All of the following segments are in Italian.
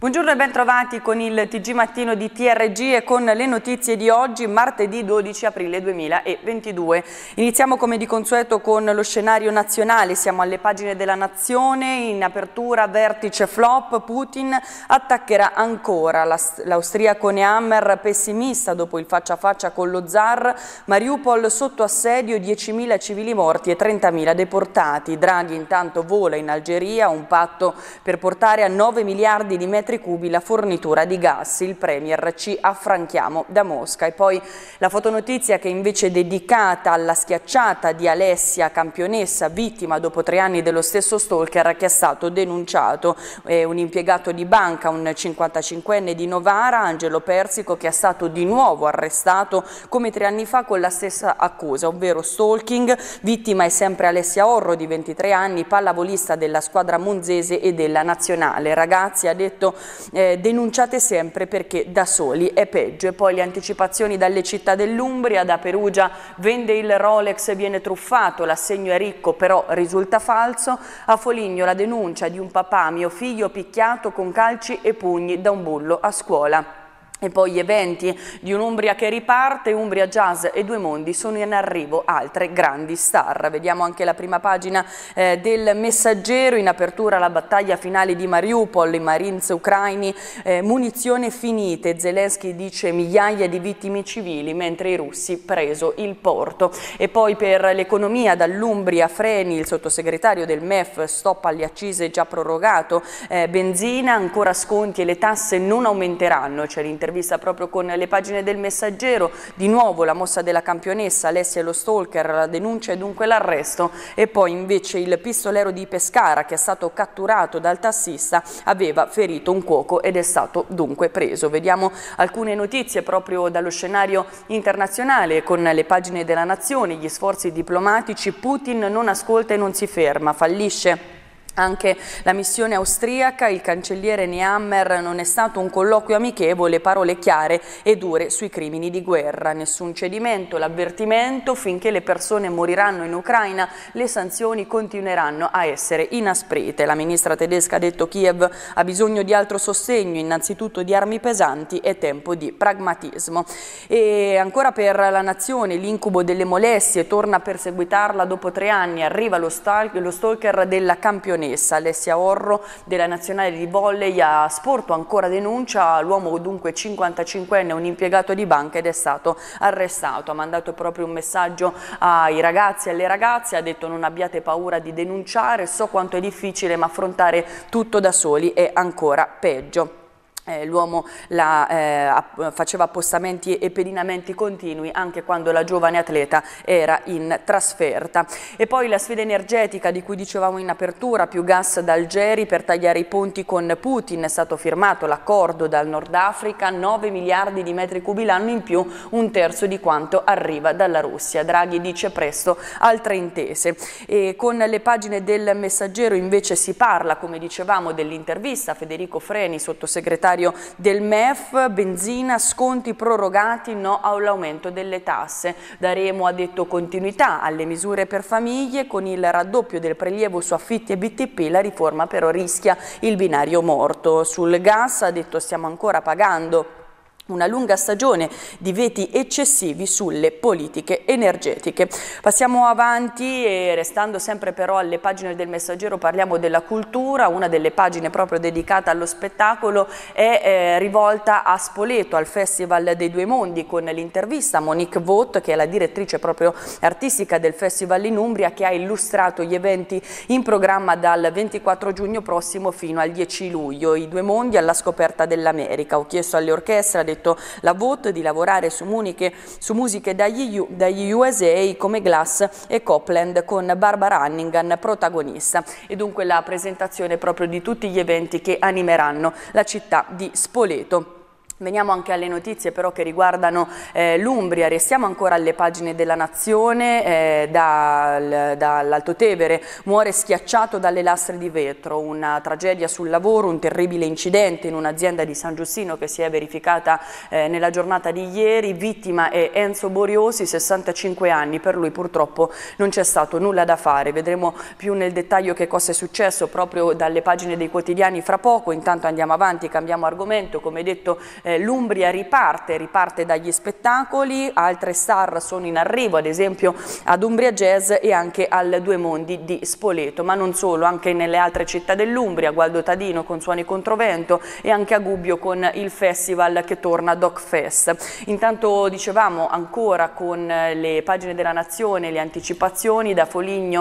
Buongiorno e ben trovati con il TG Mattino di TRG e con le notizie di oggi, martedì 12 aprile 2022. Iniziamo come di consueto con lo scenario nazionale, siamo alle pagine della Nazione, in apertura vertice flop, Putin attaccherà ancora, l'austriaco Nehammer pessimista dopo il faccia a faccia con lo zar, Mariupol sotto assedio, 10.000 civili morti e 30.000 deportati, Draghi intanto vola in Algeria, un patto per portare a 9 miliardi di metri cubi la fornitura di gas, il Premier ci affranchiamo da Mosca. E poi la fotonotizia che invece è dedicata alla schiacciata di Alessia, campionessa, vittima dopo 3 anni dello stesso stalker che è stato denunciato, un impiegato di banca, un 55enne di Novara, Angelo Persico, che è stato di nuovo arrestato come 3 anni fa con la stessa accusa, ovvero stalking. Vittima è sempre Alessia Orro di 23 anni, pallavolista della squadra monzese e della nazionale. Ragazzi, ha detto, denunciate sempre perché da soli è peggio. E poi le anticipazioni dalle città dell'Umbria, da Perugia vende il Rolex e viene truffato, l'assegno è ricco però risulta falso, a Foligno la denuncia di un papà, mio figlio picchiato con calci e pugni da un bullo a scuola. E poi gli eventi di un'Umbria che riparte, Umbria Jazz e Due Mondi sono in arrivo altre grandi star. Vediamo anche la prima pagina del Messaggero, in apertura la battaglia finale di Mariupol, i Marines ucraini, munizioni finite, Zelensky dice migliaia di vittime civili mentre i russi preso il porto. E poi per l'economia dall'Umbria freni, il sottosegretario del MEF, stop alle accise già prorogato, benzina, ancora sconti e le tasse non aumenteranno, c'è l'intervista proprio con le pagine del Messaggero. Di nuovo la mossa della campionessa, Alessia e lo stalker, la denuncia e dunque l'arresto. E poi invece il pistolero di Pescara che è stato catturato dal tassista aveva ferito un cuoco ed è stato dunque preso. Vediamo alcune notizie proprio dallo scenario internazionale con le pagine della Nazione, gli sforzi diplomatici, Putin non ascolta e non si ferma, fallisce anche la missione austriaca, il cancelliere Nehammer, non è stato un colloquio amichevole, parole chiare e dure sui crimini di guerra, nessun cedimento, l'avvertimento, finché le persone moriranno in Ucraina le sanzioni continueranno a essere inasprite. La ministra tedesca ha detto Kiev ha bisogno di altro sostegno, innanzitutto di armi pesanti e tempo di pragmatismo. E ancora per la Nazione, l'incubo delle molestie, torna a perseguitarla dopo 3 anni, arriva lo stalker della campionessa. Alessia Orro della nazionale di volley ha sporto ancora denuncia, l'uomo dunque 55enne, un impiegato di banca ed è stato arrestato. Ha mandato proprio un messaggio ai ragazzi e alle ragazze, ha detto non abbiate paura di denunciare, so quanto è difficile ma affrontare tutto da soli è ancora peggio. L'uomo faceva appostamenti e pedinamenti continui anche quando la giovane atleta era in trasferta. E poi la sfida energetica di cui dicevamo in apertura, più gas da Algeri per tagliare i ponti con Putin, è stato firmato l'accordo dal Nord Africa, 9 miliardi di metri cubi l'anno in più, un terzo di quanto arriva dalla Russia. Draghi dice presto altre intese. E con le pagine del Messaggero invece si parla, come dicevamo, dell'intervista a Federico Freni, sottosegretario del MEF, benzina, sconti prorogati, no all'aumento delle tasse. Daremo, ha detto, continuità alle misure per famiglie, con il raddoppio del prelievo su affitti e BTP, la riforma però rischia il binario morto. Sul gas ha detto stiamo ancora pagando una lunga stagione di veti eccessivi sulle politiche energetiche. Passiamo avanti e restando sempre però alle pagine del Messaggero parliamo della cultura. Una delle pagine proprio dedicata allo spettacolo è rivolta a Spoleto, al Festival dei Due Mondi, con l'intervista a Monique Vaught, che è la direttrice proprio artistica del Festival in Umbria, che ha illustrato gli eventi in programma dal 24 giugno prossimo fino al 10 luglio. I Due Mondi alla scoperta dell'America. Ho chiesto alle orchestre, ha detto la Vaught, di lavorare su musiche dagli USA come Glass e Copland, con Barbara Hannigan protagonista. E dunque la presentazione proprio di tutti gli eventi che animeranno la città di Spoleto. Veniamo anche alle notizie però che riguardano l'Umbria. Restiamo ancora alle pagine della Nazione. Dall'Alto Tevere muore schiacciato dalle lastre di vetro, una tragedia sul lavoro, un terribile incidente in un'azienda di San Giustino che si è verificata nella giornata di ieri. Vittima è Enzo Boriosi, 65 anni, per lui purtroppo non c'è stato nulla da fare. Vedremo più nel dettaglio che cosa è successo proprio dalle pagine dei quotidiani fra poco. Intanto andiamo avanti, cambiamo argomento. Come detto, l'Umbria riparte dagli spettacoli, altre star sono in arrivo, ad esempio ad Umbria Jazz e anche al Due Mondi di Spoleto, ma non solo, anche nelle altre città dell'Umbria, Gualdo Tadino con Suoni Controvento e anche a Gubbio con il festival che torna Doc Fest. Intanto dicevamo ancora con le pagine della Nazione, le anticipazioni da Foligno,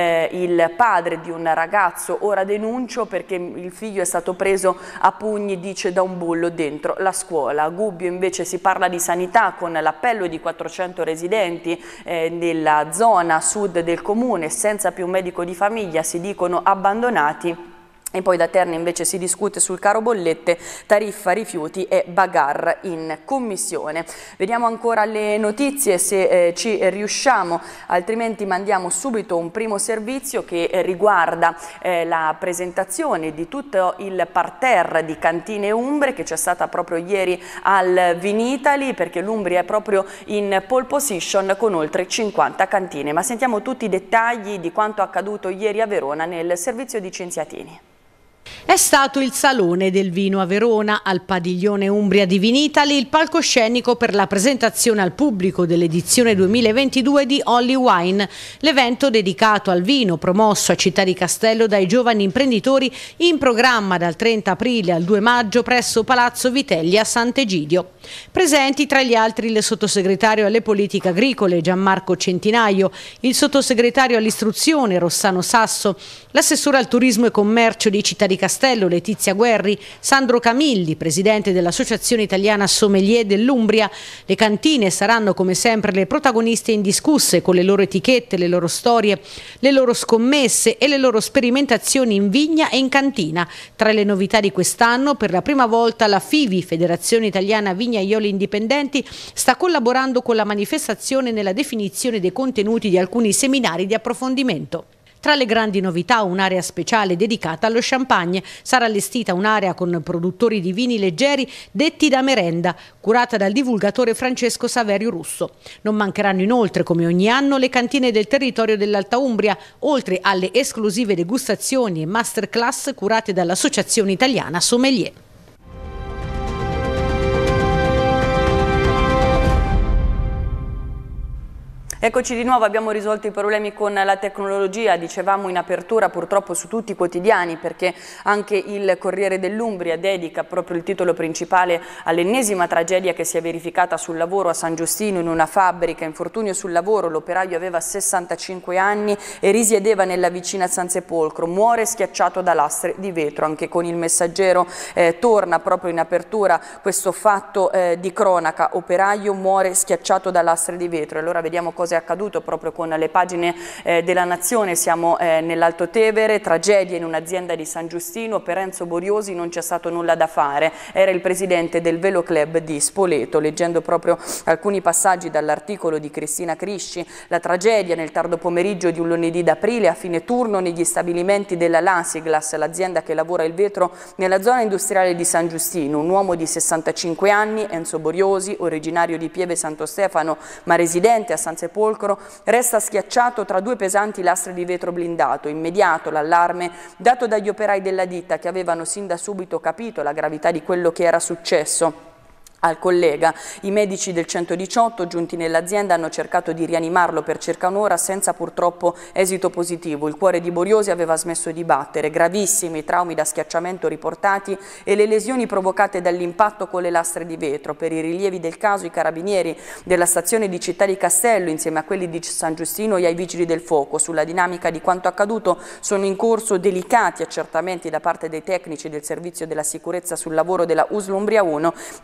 il padre di un ragazzo ora denuncio perché il figlio è stato preso a pugni, dice, da un bullo dentro la scuola. A Gubbio invece si parla di sanità con l'appello di 400 residenti nella zona sud del comune senza più un medico di famiglia, si dicono abbandonati. E poi da Terni invece si discute sul caro bollette, tariffa rifiuti e bagarre in commissione. Vediamo ancora le notizie se ci riusciamo, altrimenti mandiamo subito un primo servizio che riguarda la presentazione di tutto il parterre di cantine umbre che c'è stata proprio ieri al Vinitali, perché l'Umbria è proprio in pole position con oltre 50 cantine. Ma sentiamo tutti i dettagli di quanto accaduto ieri a Verona nel servizio di Cinziatini. È stato il Salone del Vino a Verona, al Padiglione Umbria di Vinitali, il palcoscenico per la presentazione al pubblico dell'edizione 2022 di Only Wine, l'evento dedicato al vino promosso a Città di Castello dai giovani imprenditori, in programma dal 30 aprile al 2 maggio presso Palazzo Vitelli a Sant'Egidio. Presenti tra gli altri il sottosegretario alle politiche agricole Gianmarco Centinaio, il sottosegretario all'istruzione Rossano Sasso, l'assessore al turismo e commercio di Città di Castello Letizia Guerri, Sandro Camilli, presidente dell'Associazione Italiana Sommelier dell'Umbria. Le cantine saranno come sempre le protagoniste indiscusse, con le loro etichette, le loro storie, le loro scommesse e le loro sperimentazioni in vigna e in cantina. Tra le novità di quest'anno, per la prima volta la FIVI, Federazione Italiana Vignaioli Indipendenti, sta collaborando con la manifestazione nella definizione dei contenuti di alcuni seminari di approfondimento. Tra le grandi novità, un'area speciale dedicata allo champagne. Sarà allestita un'area con produttori di vini leggeri detti da merenda, curata dal divulgatore Francesco Saverio Russo. Non mancheranno inoltre, come ogni anno, le cantine del territorio dell'Alta Umbria, oltre alle esclusive degustazioni e masterclass curate dall'Associazione Italiana Sommelier. Eccoci di nuovo, abbiamo risolto i problemi con la tecnologia, dicevamo in apertura purtroppo su tutti i quotidiani, perché anche il Corriere dell'Umbria dedica proprio il titolo principale all'ennesima tragedia che si è verificata sul lavoro a San Giustino in una fabbrica. Infortunio sul lavoro, l'operaio aveva 65 anni e risiedeva nella vicina Sansepolcro, muore schiacciato da lastre di vetro. Anche con il Messaggero torna proprio in apertura questo fatto di cronaca, operaio muore schiacciato da lastre di vetro. E allora vediamo cosa è accaduto proprio con le pagine della Nazione. Siamo nell'Alto Tevere, tragedia in un'azienda di San Giustino, per Enzo Boriosi non c'è stato nulla da fare, era il presidente del Velo Club di Spoleto. Leggendo proprio alcuni passaggi dall'articolo di Cristina Crisci, la tragedia nel tardo pomeriggio di un lunedì d'aprile a fine turno negli stabilimenti della Lasiglas, l'azienda che lavora il vetro nella zona industriale di San Giustino. Un uomo di 65 anni, Enzo Boriosi, originario di Pieve Santo Stefano ma residente a Sansepolcro, resta schiacciato tra due pesanti lastre di vetro blindato. Immediato l'allarme dato dagli operai della ditta, che avevano sin da subito capito la gravità di quello che era successo al collega. I medici del 118 giunti nell'azienda hanno cercato di rianimarlo per circa un'ora senza purtroppo esito positivo. Il cuore di Boriosi aveva smesso di battere. Gravissimi i traumi da schiacciamento riportati e le lesioni provocate dall'impatto con le lastre di vetro. Per i rilievi del caso, i carabinieri della stazione di Città di Castello, insieme a quelli di San Giustino e ai vigili del fuoco, sulla dinamica di quanto accaduto sono in corso delicati accertamenti da parte dei tecnici del servizio della sicurezza sul lavoro della USL Umbria 1, incaricati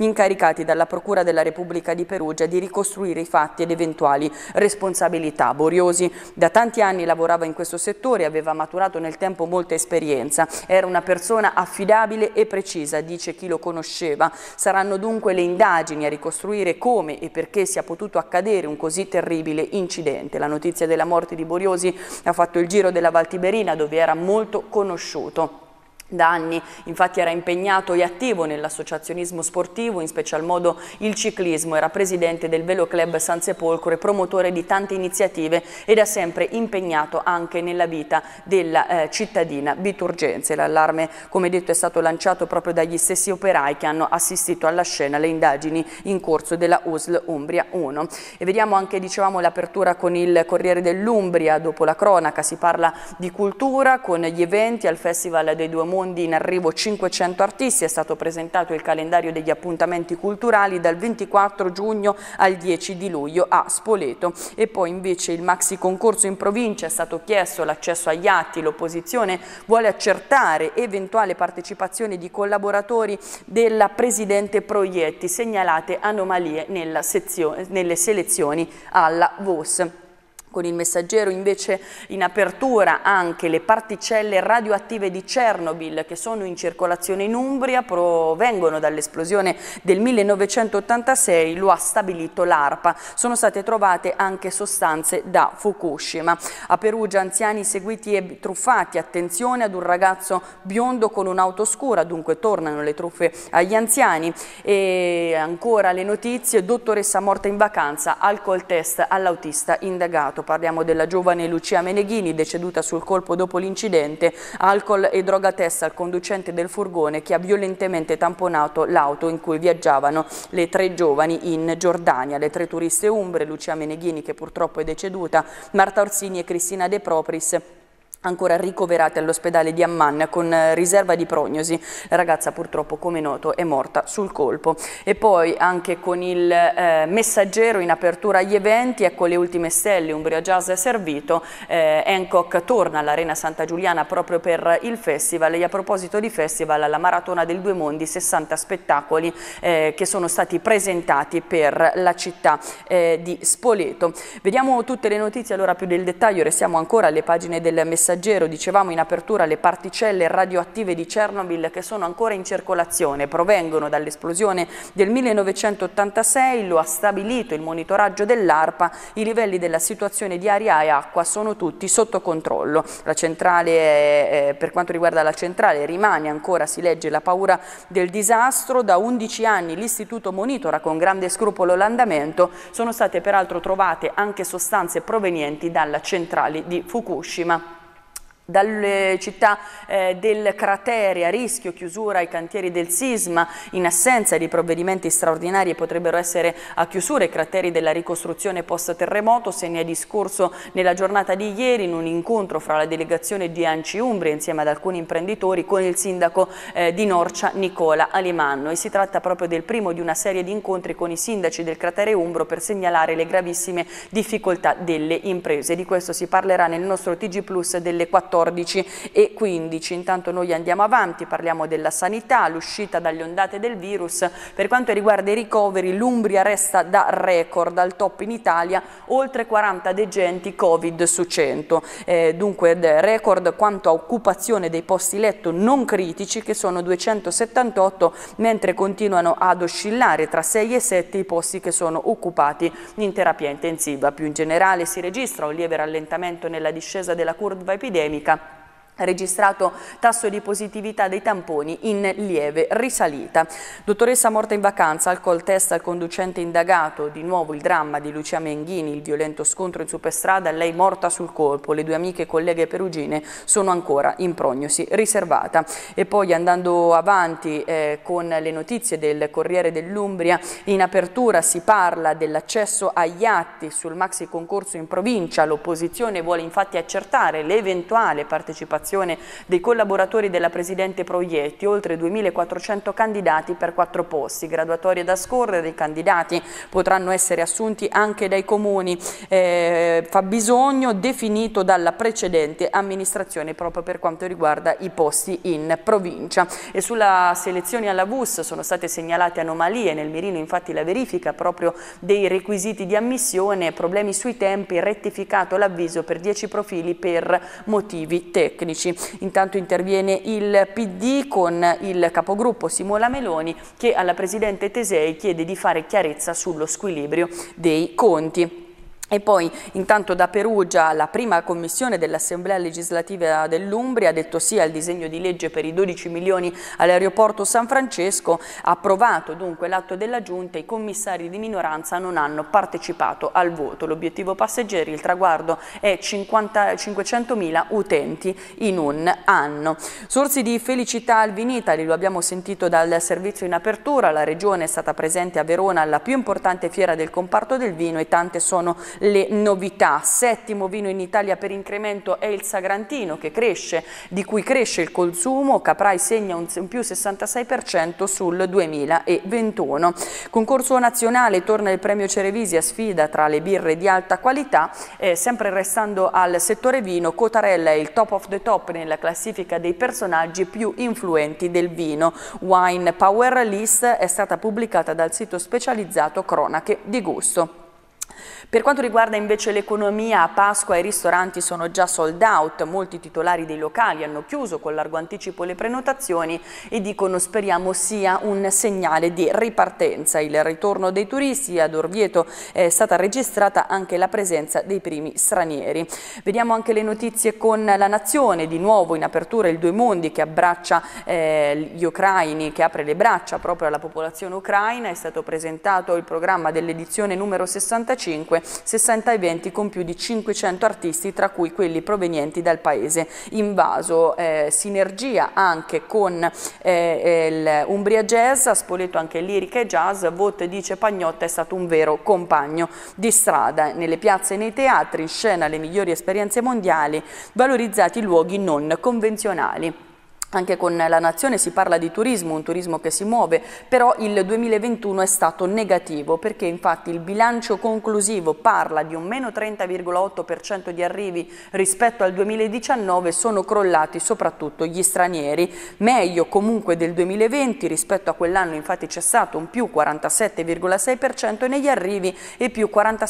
incaricati dalla Procura della Repubblica di Perugia di ricostruire i fatti ed eventuali responsabilità. Boriosi da tanti anni lavorava in questo settore e aveva maturato nel tempo molta esperienza. Era una persona affidabile e precisa, dice chi lo conosceva. Saranno dunque le indagini a ricostruire come e perché sia potuto accadere un così terribile incidente. La notizia della morte di Boriosi ha fatto il giro della Val Tiberina, dove era molto conosciuto. Da anni infatti era impegnato e attivo nell'associazionismo sportivo, in special modo il ciclismo, era presidente del Velo Club San Sepolcro e promotore di tante iniziative ed ha sempre impegnato anche nella vita della cittadina biturgense. L'allarme, come detto, è stato lanciato proprio dagli stessi operai che hanno assistito alla scena, le indagini in corso della USL Umbria 1. E vediamo anche, dicevamo, l'apertura con il Corriere dell'Umbria. Dopo la cronaca si parla di cultura con gli eventi al Festival dei Due Mondi. In arrivo 500 artisti, è stato presentato il calendario degli appuntamenti culturali dal 24 giugno al 10 di luglio a Spoleto. E poi invece il maxi concorso in provincia, è stato chiesto l'accesso agli atti, l'opposizione vuole accertare eventuale partecipazione di collaboratori della Presidente Proietti, segnalate anomalie nelle selezioni alla VOS. Con il Messaggero invece in apertura anche le particelle radioattive di Chernobyl che sono in circolazione in Umbria, provengono dall'esplosione del 1986, lo ha stabilito l'ARPA. Sono state trovate anche sostanze da Fukushima. A Perugia anziani seguiti e truffati, attenzione ad un ragazzo biondo con un'auto scura, dunque tornano le truffe agli anziani. E ancora le notizie, dottoressa morta in vacanza, alcol test all'autista indagato. Parliamo della giovane Lucia Meneghini, deceduta sul colpo dopo l'incidente, alcol e droga test al conducente del furgone che ha violentemente tamponato l'auto in cui viaggiavano le 3 giovani in Giordania. Le 3 turiste umbre, Lucia Meneghini che purtroppo è deceduta, Marta Orsini e Cristina De Propris, ancora ricoverate all'ospedale di Amman con riserva di prognosi. La ragazza purtroppo, come noto, è morta sul colpo. E poi anche con il Messaggero in apertura agli eventi, ecco le ultime stelle, Umbria Jazz è servito, Hancock torna all'Arena Santa Giuliana proprio per il festival. E a proposito di festival, la Maratona del Due Mondi, 60 spettacoli che sono stati presentati per la città di Spoleto. Vediamo tutte le notizie allora più nel dettaglio, restiamo ancora alle pagine del Messaggero. Dicevamo in apertura le particelle radioattive di Chernobyl che sono ancora in circolazione, provengono dall'esplosione del 1986, lo ha stabilito il monitoraggio dell'ARPA, i livelli della situazione di aria e acqua sono tutti sotto controllo. La centrale, per quanto riguarda la centrale, rimane ancora, si legge, la paura del disastro. Da 11 anni l'istituto monitora con grande scrupolo l'andamento, sono state peraltro trovate anche sostanze provenienti dalla centrale di Fukushima. Dalle città del cratere, a rischio chiusura ai cantieri del sisma, in assenza di provvedimenti straordinari potrebbero essere a chiusura i crateri della ricostruzione post terremoto. Se ne è discorso nella giornata di ieri in un incontro fra la delegazione di ANCI Umbria insieme ad alcuni imprenditori con il sindaco di Norcia Nicola Alimanno, e si tratta proprio del primo di una serie di incontri con i sindaci del cratere umbro per segnalare le gravissime difficoltà delle imprese. Di questo si parlerà nel nostro TG Plus delle 14 e 15. Intanto noi andiamo avanti, parliamo della sanità, l'uscita dalle ondate del virus. Per quanto riguarda i ricoveri, l'Umbria resta da record, al top in Italia, oltre 40 degenti Covid su 100. Dunque record quanto a occupazione dei posti letto non critici, che sono 278, mentre continuano ad oscillare tra 6 e 7 i posti che sono occupati in terapia intensiva. Più in generale si registra un lieve rallentamento nella discesa della curva epidemica, registrato tasso di positività dei tamponi in lieve risalita. Dottoressa morta in vacanza, alcol test al conducente indagato, di nuovo il dramma di Lucia Meneghini, il violento scontro in superstrada, lei morta sul colpo, le 2 amiche e colleghe perugine sono ancora in prognosi riservata. E poi andando avanti con le notizie del Corriere dell'Umbria, in apertura si parla dell'accesso agli atti sul maxi concorso in provincia. L'opposizione vuole infatti accertare l'eventuale partecipazione partecipazione dei collaboratori della Presidente Proietti, oltre 2.400 candidati per 4 posti, graduatorie da scorrere, i candidati potranno essere assunti anche dai comuni fabbisogno definito dalla precedente amministrazione proprio per quanto riguarda i posti in provincia. E sulla selezione alla VUS sono state segnalate anomalie, nel mirino infatti la verifica proprio dei requisiti di ammissione, problemi sui tempi, rettificato l'avviso per 10 profili per motivi tecnici. Intanto interviene il PD con il capogruppo Simona Meloni che alla Presidente Tesei chiede di fare chiarezza sullo squilibrio dei conti. E poi intanto da Perugia la prima commissione dell'Assemblea legislativa dell'Umbria ha detto sì al disegno di legge per i 12 milioni all'aeroporto San Francesco, approvato dunque l'atto della Giunta, i commissari di minoranza non hanno partecipato al voto. L'obiettivo passeggeri, il traguardo è 500.000 utenti in un anno. Sorsi di felicità al Vinitali, lo abbiamo sentito dal servizio in apertura, la Regione è stata presente a Verona alla più importante fiera del comparto del vino e tante sono le novità. 7° vino in Italia per incremento è il Sagrantino che cresce, di cui cresce il consumo. Caprai segna un più 66% sul 2021. Concorso nazionale, torna il premio Cerevisia, sfida tra le birre di alta qualità. Sempre restando al settore vino, Cotarella è il top of the top nella classifica dei personaggi più influenti del vino. Wine Power List è stata pubblicata dal sito specializzato Cronache di Gusto. Per quanto riguarda invece l'economia, a Pasqua i ristoranti sono già sold out, molti titolari dei locali hanno chiuso con largo anticipo le prenotazioni e dicono speriamo sia un segnale di ripartenza. Il ritorno dei turisti, ad Orvieto è stata registrata anche la presenza dei primi stranieri. Vediamo anche le notizie con La Nazione, di nuovo in apertura il Due Mondi che abbraccia gli ucraini, che apre le braccia proprio alla popolazione ucraina. È stato presentato il programma dell'edizione numero 65, 60 eventi con più di 500 artisti, tra cui quelli provenienti dal paese invaso. Sinergia anche con l'Umbria Jazz, a Spoleto anche lirica e jazz. Vote dice Pagnotta è stato un vero compagno di strada. Nelle piazze e nei teatri, in scena le migliori esperienze mondiali, valorizzati i luoghi non convenzionali. Anche con La Nazione si parla di turismo, un turismo che si muove, però il 2021 è stato negativo perché infatti il bilancio conclusivo parla di un meno 30,8% di arrivi rispetto al 2019, sono crollati soprattutto gli stranieri, meglio comunque del 2020, rispetto a quell'anno infatti c'è stato un più 47,6% negli arrivi e più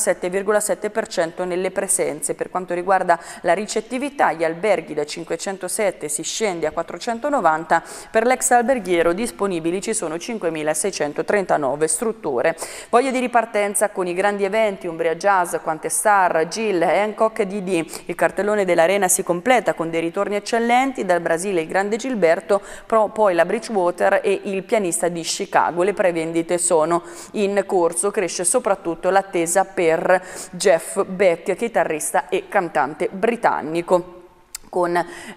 47,7% nelle presenze. Per quanto riguarda la ricettività, gli alberghi da 507 si scende a 490, per l'ex alberghiero disponibili ci sono 5.639 strutture. Voglia di ripartenza con i grandi eventi, Umbria Jazz, Quante Star, Jill, Hancock e Didi. Il cartellone dell'Arena si completa con dei ritorni eccellenti, dal Brasile il grande Gilberto, poi la Bridgewater e il pianista di Chicago. Le prevendite sono in corso, cresce soprattutto l'attesa per Jeff Beck, chitarrista e cantante britannico. Con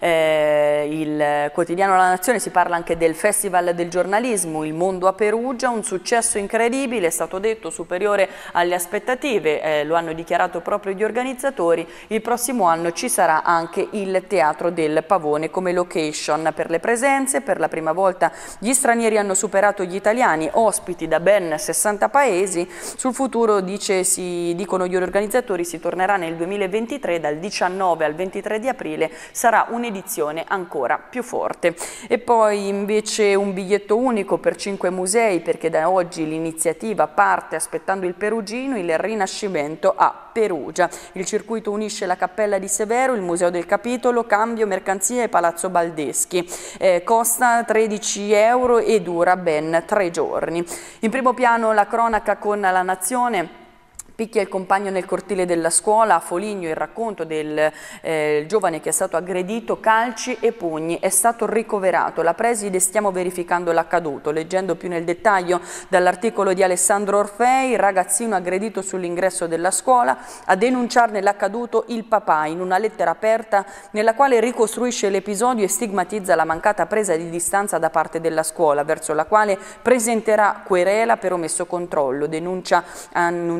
il quotidiano La Nazione si parla anche del Festival del giornalismo, Il Mondo a Perugia, un successo incredibile, è stato detto superiore alle aspettative, lo hanno dichiarato proprio gli organizzatori. Il prossimo anno ci sarà anche il Teatro del Pavone come location per le presenze. Per la prima volta gli stranieri hanno superato gli italiani, ospiti da ben 60 paesi. Sul futuro, dicono gli organizzatori, si tornerà nel 2023, dal 19 al 23 di aprile sarà un'edizione ancora più forte. E poi invece un biglietto unico per 5 musei, perché da oggi l'iniziativa parte aspettando il Perugino, il Rinascimento a Perugia. Il circuito unisce la Cappella di Severo, il Museo del Capitolo, Cambio, Mercanzie e Palazzo Baldeschi. Costa 13 euro e dura ben 3 giorni. In primo piano la cronaca con La Nazione. Picchia il compagno nel cortile della scuola, a Foligno il racconto del giovane che è stato aggredito, calci e pugni, è stato ricoverato. La preside stiamo verificando l'accaduto. Leggendo più nel dettaglio dall'articolo di Alessandro Orfei, il ragazzino aggredito sull'ingresso della scuola, a denunciarne l'accaduto il papà in una lettera aperta nella quale ricostruisce l'episodio e stigmatizza la mancata presa di distanza da parte della scuola, verso la quale presenterà querela per omesso controllo. Denuncia annunciata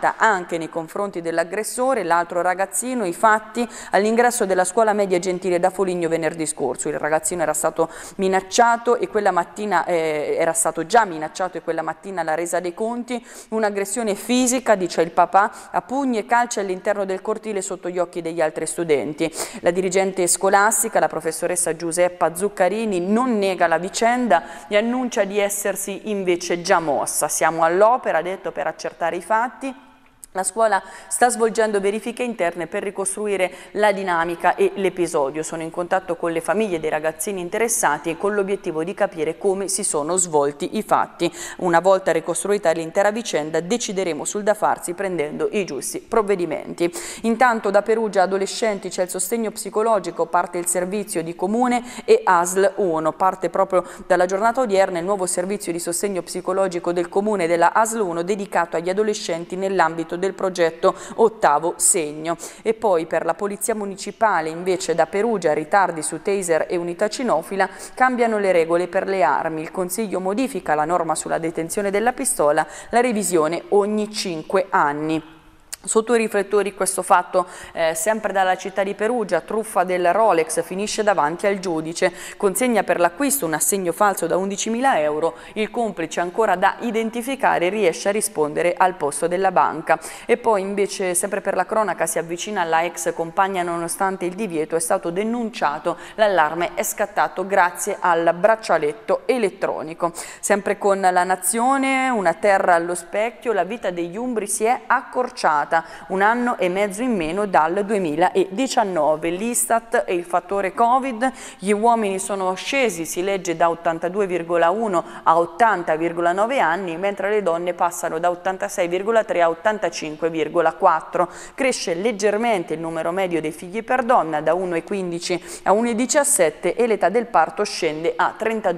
denunciata anche nei confronti dell'aggressore, l'altro ragazzino. I fatti all'ingresso della scuola media Gentile da Foligno venerdì scorso. Il ragazzino era stato minacciato e quella mattina era stato già minacciato, e quella mattina alla resa dei conti un'aggressione fisica, dice il papà, a pugni e calci all'interno del cortile sotto gli occhi degli altri studenti. La dirigente scolastica, la professoressa Giuseppa Zuccarini, non nega la vicenda e annuncia di essersi invece già mossa. Siamo all'opera, ha detto, per accertare i fatti. La scuola sta svolgendo verifiche interne per ricostruire la dinamica e l'episodio. Sono in contatto con le famiglie dei ragazzini interessati e con l'obiettivo di capire come si sono svolti i fatti. Una volta ricostruita l'intera vicenda decideremo sul da farsi prendendo i giusti provvedimenti. Intanto da Perugia adolescenti c'è il sostegno psicologico, parte il servizio di Comune e ASL 1. Parte proprio dalla giornata odierna il nuovo servizio di sostegno psicologico del Comune e della ASL 1 dedicato agli adolescenti nell'ambito del progetto Ottavo Segno. E poi per la Polizia Municipale invece da Perugia ritardi su taser e unità cinofila, cambiano le regole per le armi. Il Consiglio modifica la norma sulla detenzione della pistola, la revisione ogni 5 anni. Sotto i riflettori questo fatto sempre dalla città di Perugia, truffa del Rolex, finisce davanti al giudice, consegna per l'acquisto un assegno falso da 11.000 euro, il complice ancora da identificare riesce a rispondere al posto della banca. E poi invece sempre per la cronaca si avvicina alla ex compagna nonostante il divieto, è stato denunciato, l'allarme è scattato grazie al braccialetto elettronico. Sempre con La Nazione, una terra allo specchio, la vita degli umbri si è accorciata. 1 anno e mezzo in meno dal 2019. L'Istat e il fattore Covid, gli uomini sono scesi, si legge, da 82,1 a 80,9 anni, mentre le donne passano da 86,3 a 85,4. Cresce leggermente il numero medio dei figli per donna, da 1,15 a 1,17, e l'età del parto scende a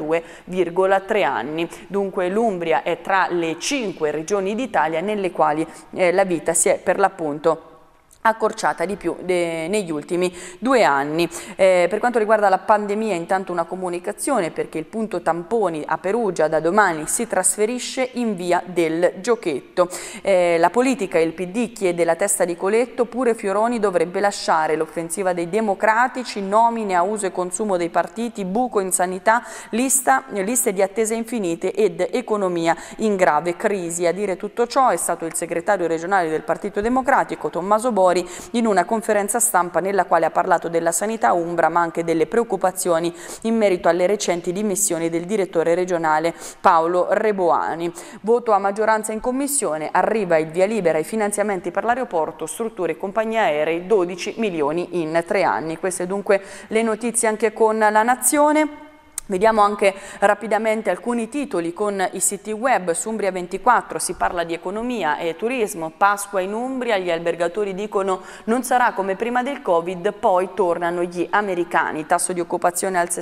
32,3 anni. Dunque l'Umbria è tra le 5 regioni d'Italia nelle quali la vita si è per l'appunto accorciata di più negli ultimi 2 anni. Per quanto riguarda la pandemia, intanto una comunicazione, perché il punto tamponi a Perugia da domani si trasferisce in via del Giochetto. La politica e il PD chiede la testa di Coletto, pure Fioroni dovrebbe lasciare. L'offensiva dei democratici, nomine a uso e consumo dei partiti, buco in sanità, liste di attese infinite ed economia in grave crisi. A dire tutto ciò è stato il segretario regionale del Partito Democratico, Tommaso Bori, in una conferenza stampa nella quale ha parlato della sanità umbra, ma anche delle preoccupazioni in merito alle recenti dimissioni del direttore regionale Paolo Reboani. Voto a maggioranza in commissione, arriva il via libera ai finanziamenti per l'aeroporto, strutture e compagnie aeree, 12 milioni in 3 anni. Queste dunque le notizie anche con La Nazione. Vediamo anche rapidamente alcuni titoli con i siti web. Su Umbria 24 si parla di economia e turismo, Pasqua in Umbria, gli albergatori dicono non sarà come prima del Covid, poi tornano gli americani, tasso di occupazione al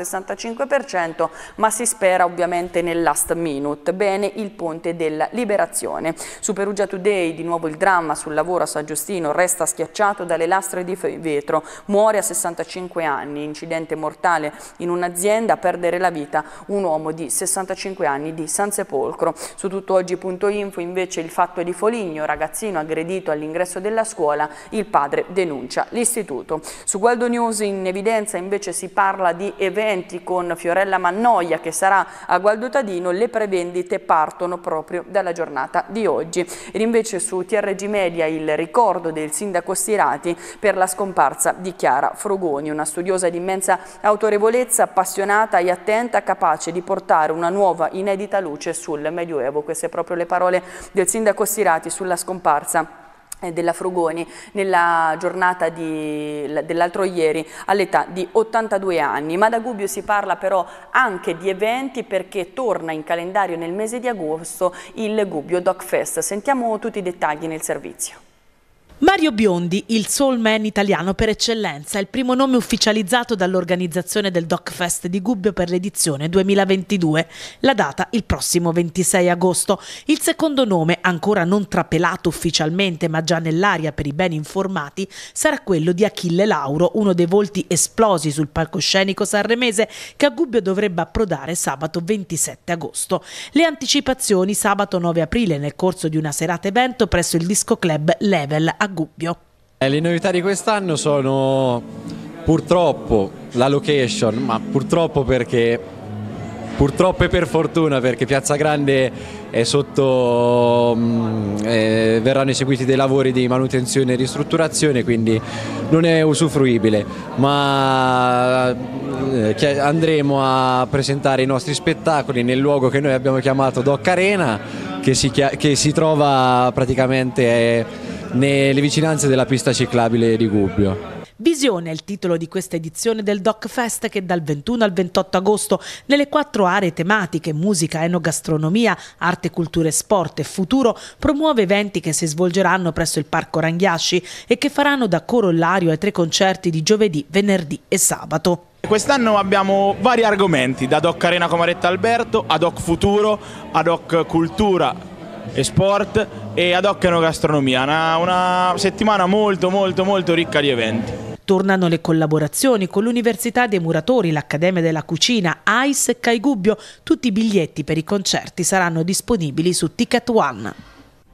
60-65%, ma si spera ovviamente nel last minute. Bene il ponte della Liberazione. Su Perugia Today di nuovo il dramma sul lavoro a San Giustino, resta schiacciato dalle lastre di vetro, muore a 65 anni, incidente mortale in un'azienda, a perdere la vita un uomo di 65 anni di Sansepolcro. Su tuttooggi.info invece il fatto di Foligno, ragazzino aggredito all'ingresso della scuola, il padre denuncia l'istituto. Su Gualdo News in evidenza invece si parla di eventi con Fiorella Mannoia che sarà a Gualdo Tadino, le prevendite partono proprio dalla giornata di oggi. Ed invece su TRG Media il ricordo del sindaco Stirati per la scomparsa di Chiara Frugoni, una studiosa di immensa autorevolezza, appassionata e attenta, capace di portare una nuova inedita luce sul Medioevo. Queste proprio le parole del sindaco Stirati sulla scomparsa della Frugoni nella giornata dell'altro ieri all'età di 82 anni. Ma da Gubbio si parla però anche di eventi, perché torna in calendario nel mese di agosto il Gubbio Doc Fest. Sentiamo tutti i dettagli nel servizio. Mario Biondi, il soul man italiano per eccellenza, è il primo nome ufficializzato dall'organizzazione del Doc Fest di Gubbio per l'edizione 2022. La data il prossimo 26 agosto. Il secondo nome, ancora non trapelato ufficialmente ma già nell'aria per i ben informati, sarà quello di Achille Lauro, uno dei volti esplosi sul palcoscenico sanremese che a Gubbio dovrebbe approdare sabato 27 agosto. Le anticipazioni sabato 9 aprile nel corso di una serata evento presso il disco club Level a Gubbio. Le novità di quest'anno sono purtroppo la location, ma purtroppo e per fortuna, perché Piazza Grande è sotto, verranno eseguiti dei lavori di manutenzione e ristrutturazione, quindi non è usufruibile, ma andremo a presentare i nostri spettacoli nel luogo che noi abbiamo chiamato Doc Arena, che si trova praticamente nelle vicinanze della pista ciclabile di Gubbio. Visione è il titolo di questa edizione del Doc Fest che dal 21 al 28 agosto nelle 4 aree tematiche musica, enogastronomia, arte, cultura e sport e futuro promuove eventi che si svolgeranno presso il Parco Ranghiasci e che faranno da corollario ai 3 concerti di giovedì, venerdì e sabato. Quest'anno abbiamo vari argomenti, da Doc Arena Comaretta Alberto, ad Hoc Futuro, ad Hoc Cultura e Sport e ad Hoc Enogastronomia, una settimana molto ricca di eventi. Tornano le collaborazioni con l'Università dei Muratori, l'Accademia della Cucina, AIS e CAI Gubbio. Tutti i biglietti per i concerti saranno disponibili su Ticket One.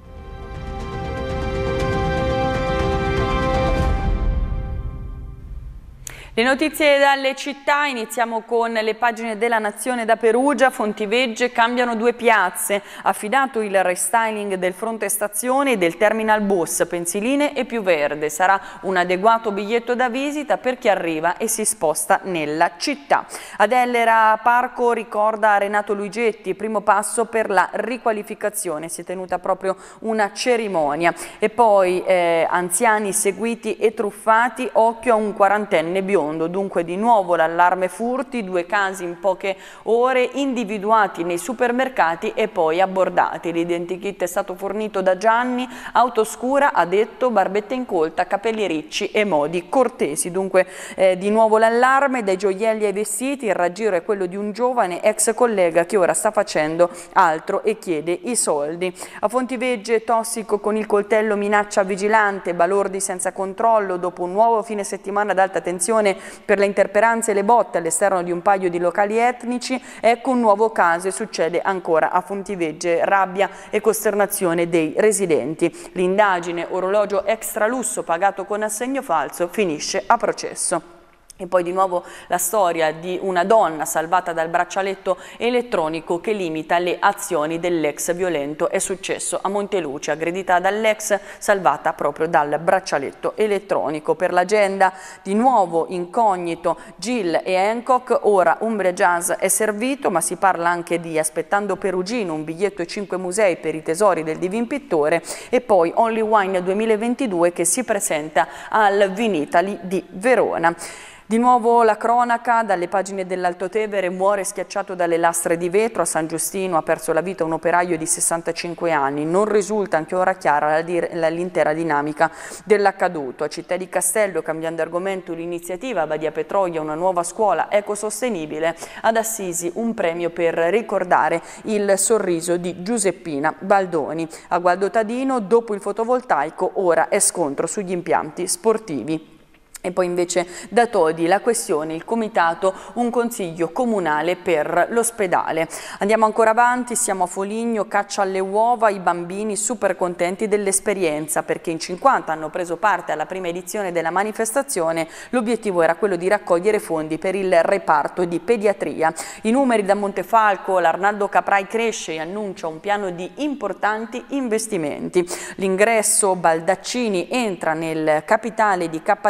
Le notizie dalle città, iniziamo con le pagine della Nazione da Perugia. Fontivegge cambiano 2 piazze, affidato il restyling del fronte stazione e del terminal bus, pensiline e più verde. Sarà un adeguato biglietto da visita per chi arriva e si sposta nella città. Ad Ellera Parco ricorda Renato Luigetti, primo passo per la riqualificazione, si è tenuta proprio una cerimonia. E poi anziani seguiti e truffati, occhio a un 40enne biondo. Dunque di nuovo l'allarme furti, 2 casi in poche ore, individuati nei supermercati e poi abbordati. L'identikit è stato fornito da Gianni, auto scura, ha detto, barbetta incolta, capelli ricci e modi cortesi. Dunque di nuovo l'allarme, dai gioielli ai vestiti, il raggiro è quello di un giovane ex collega che ora sta facendo altro e chiede i soldi. A Fontivegge tossico con il coltello minaccia vigilante, balordi senza controllo dopo un nuovo fine settimana ad alta tensione per le interperanze e le botte all'esterno di un paio di locali etnici. Ecco un nuovo caso e succede ancora a Fontivegge, rabbia e costernazione dei residenti. L'indagine orologio extra lusso pagato con assegno falso finisce a processo. E poi di nuovo la storia di una donna salvata dal braccialetto elettronico che limita le azioni dell'ex violento. È successo a Monteluce, aggredita dall'ex, salvata proprio dal braccialetto elettronico. Per l'agenda di nuovo incognito Jill e Hancock, ora Umbria Jazz è servito, ma si parla anche di Aspettando Perugino, un biglietto e 5 musei per i tesori del divin pittore, e poi Only Wine 2022 che si presenta al Vinitaly di Verona. Di nuovo la cronaca dalle pagine dell'Alto Tevere, muore schiacciato dalle lastre di vetro. A San Giustino ha perso la vita un operaio di 65 anni. Non risulta anche ora chiara l'intera dinamica dell'accaduto. A Città di Castello, cambiando argomento, l'iniziativa Badia Petroia, una nuova scuola ecosostenibile. Ad Assisi un premio per ricordare il sorriso di Giuseppina Baldoni. A Gualdo Tadino, dopo il fotovoltaico, ora è scontro sugli impianti sportivi. E poi invece da Todi la questione, il comitato, un consiglio comunale per l'ospedale. Andiamo ancora avanti, siamo a Foligno, caccia alle uova, i bambini super contenti dell'esperienza perché in 50 hanno preso parte alla prima edizione della manifestazione. L'obiettivo era quello di raccogliere fondi per il reparto di pediatria. I numeri da Montefalco, l'Arnaldo Caprai cresce e annuncia un piano di importanti investimenti. L'ingresso Baldaccini entra nel capitale di K Digitale.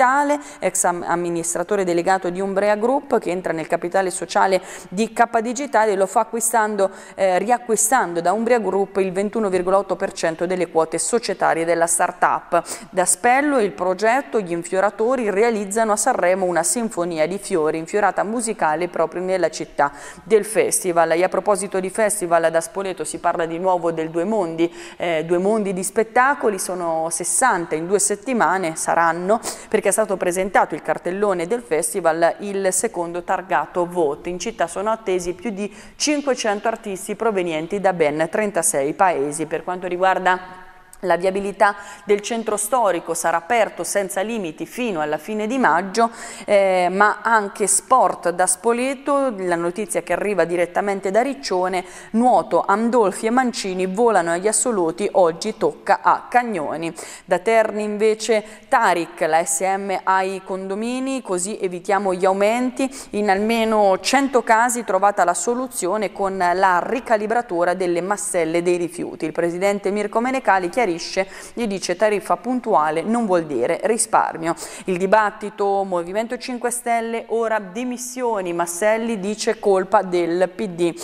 Vitale, ex amministratore delegato di Umbrea Group, che entra nel capitale sociale di K Digitale e lo fa riacquistando da Umbrea Group il 21,8% delle quote societarie della start-up. Da Spello il progetto Gli Infioratori realizzano a Sanremo una sinfonia di fiori, infiorata musicale proprio nella città del festival. E a proposito di festival, da Spoleto si parla di nuovo del Due Mondi di spettacoli. Sono 60 in 2 settimane, saranno, perché è stato presentato il cartellone del festival, il secondo targato Vote. In città sono attesi più di 500 artisti provenienti da ben 36 paesi. Per quanto riguarda la viabilità del centro storico, sarà aperto senza limiti fino alla fine di maggio, ma anche sport da Spoleto. La notizia che arriva direttamente da Riccione: nuoto, Andolfi e Mancini volano agli assoluti, oggi tocca a Cagnoni. Da Terni invece Taric, la SM ai condomini, così evitiamo gli aumenti. In almeno 100 casi trovata la soluzione con la ricalibratura delle masselle dei rifiuti. Il presidente Mirko Menecali chiarisce, gli dice: tariffa puntuale non vuol dire risparmio. Il dibattito Movimento 5 Stelle, ora dimissioni. Masselli dice colpa del PD,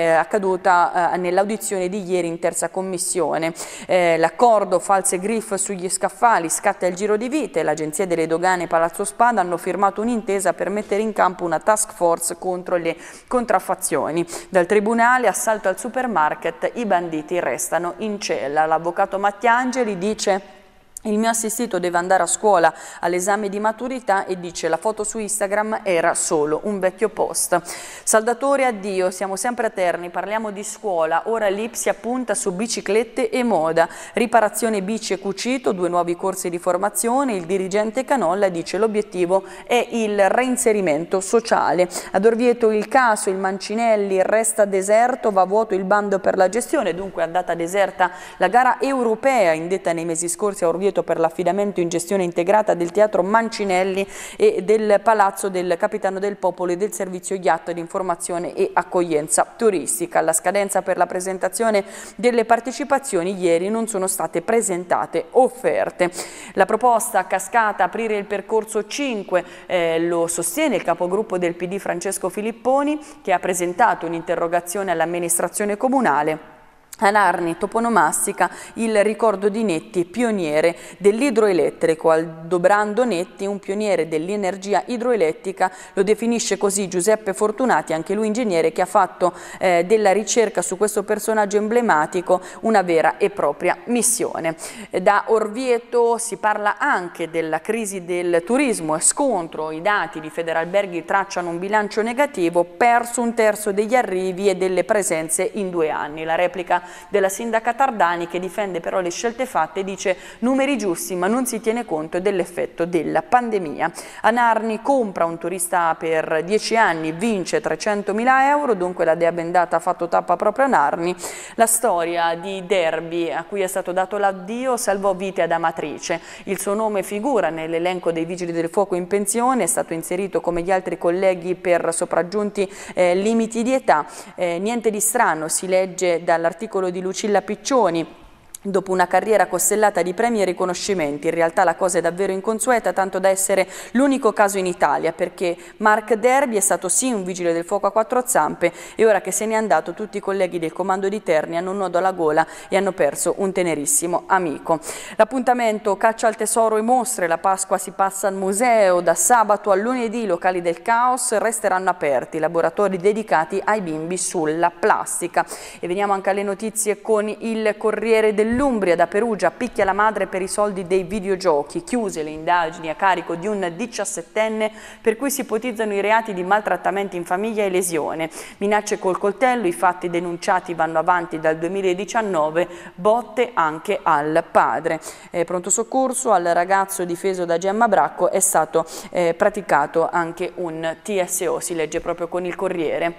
accaduta nell'audizione di ieri in terza commissione. L'accordo false griffe sugli scaffali, scatta il giro di vite. L'Agenzia delle Dogane e Palazzo Spada hanno firmato un'intesa per mettere in campo una task force contro le contraffazioni. Dal tribunale, assalto al supermarket, i banditi restano in cella. L'avvocato Mattiangeli dice: il mio assistito deve andare a scuola all'esame di maturità, e dice: la foto su Instagram era solo un vecchio post. Saldatore, addio, siamo sempre a Terni, parliamo di scuola, ora l'IP si appunta su biciclette e moda, riparazione bici e cucito, 2 nuovi corsi di formazione. Il dirigente Canolla dice: l'obiettivo è il reinserimento sociale. Ad Orvieto il caso, il Mancinelli resta deserto, va vuoto il bando per la gestione, dunque è andata deserta la gara europea indetta nei mesi scorsi a Orvieto per l'affidamento in gestione integrata del teatro Mancinelli e del palazzo del Capitano del Popolo e del servizio yacht di informazione e accoglienza turistica. Alla scadenza per la presentazione delle partecipazioni ieri non sono state presentate offerte. La proposta cascata aprire il percorso 5 lo sostiene il capogruppo del PD Francesco Filipponi, che ha presentato un'interrogazione all'amministrazione comunale. A Narni, toponomastica, il ricordo di Netti, pioniere dell'idroelettrico. Aldobrando Netti, un pioniere dell'energia idroelettrica, lo definisce così Giuseppe Fortunati, anche lui ingegnere, che ha fatto della ricerca su questo personaggio emblematico una vera e propria missione. Da Orvieto si parla anche della crisi del turismo e scontro. I dati di Federalberghi tracciano un bilancio negativo, perso 1/3 degli arrivi e delle presenze in 2 anni. La replica della sindaca Tardani, che difende però le scelte fatte, dice: numeri giusti ma non si tiene conto dell'effetto della pandemia. A Narni compra un turista per 10 anni, vince 300.000 euro, dunque la dea bendata ha fatto tappa proprio a Narni. La storia di Derby, a cui è stato dato l'addio, salvò vite ad Amatrice. Il suo nome figura nell'elenco dei vigili del fuoco in pensione, è stato inserito come gli altri colleghi per sopraggiunti limiti di età. Niente di strano, si legge dall'articolo di Lucilla Piccioni. Dopo una carriera costellata di premi e riconoscimenti, in realtà la cosa è davvero inconsueta, tanto da essere l'unico caso in Italia, perché Mark Derby è stato sì un vigile del fuoco a 4 zampe, e ora che se n'è andato tutti i colleghi del comando di Terni hanno un nodo alla gola e hanno perso un tenerissimo amico. L'appuntamento caccia al tesoro e mostre, la Pasqua si passa al museo, da sabato a lunedì i locali del caos resteranno aperti, laboratori dedicati ai bimbi sulla plastica. E veniamo anche alle notizie con il Corriere dell'Umbria. Da Perugia, picchia la madre per i soldi dei videogiochi, chiuse le indagini a carico di un 17enne per cui si ipotizzano i reati di maltrattamenti in famiglia e lesione, minacce col coltello. I fatti denunciati vanno avanti dal 2019, botte anche al padre. Pronto soccorso al ragazzo difeso da Gemma Bracco è stato praticato anche un TSO, si legge proprio con il Corriere.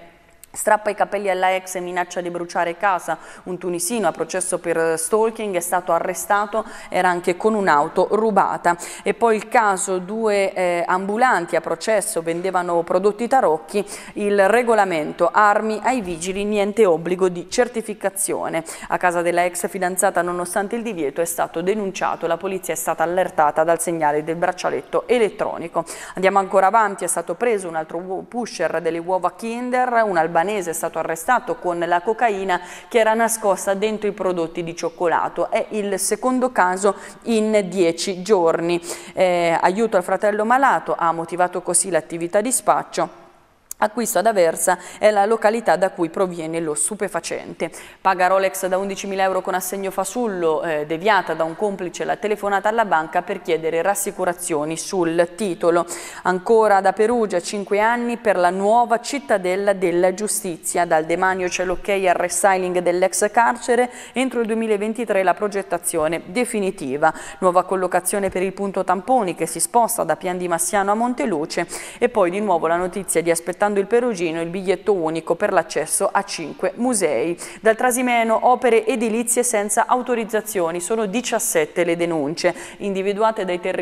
Strappa i capelli alla ex e minaccia di bruciare casa. Un tunisino a processo per stalking è stato arrestato, era anche con un'auto rubata. E poi il caso, 2 ambulanti a processo, vendevano prodotti tarocchi, il regolamento armi ai vigili, niente obbligo di certificazione. A casa della ex fidanzata, nonostante il divieto, è stato denunciato, la polizia è stata allertata dal segnale del braccialetto elettronico. Andiamo ancora avanti, è stato preso un altro pusher delle uova Kinder, un albanese è stato arrestato con la cocaina che era nascosta dentro i prodotti di cioccolato. È il secondo caso in 10 giorni. Aiuto al fratello malato, ha motivato così l'attività di spaccio. Acquisto ad Aversa è la località da cui proviene lo stupefacente. Paga Rolex da 11.000 euro con assegno fasullo, deviata da un complice la telefonata alla banca per chiedere rassicurazioni sul titolo. Ancora da Perugia, 5 anni per la nuova cittadella della giustizia. Dal demanio c'è l'ok al restyling dell'ex carcere, entro il 2023 la progettazione definitiva. Nuova collocazione per il punto tamponi che si sposta da Pian di Massiano a Monteluce, e poi di nuovo la notizia di Aspettando il Perugino, il biglietto unico per l'accesso a 5 musei. Dal Trasimeno, opere edilizie senza autorizzazioni, sono 17 le denunce individuate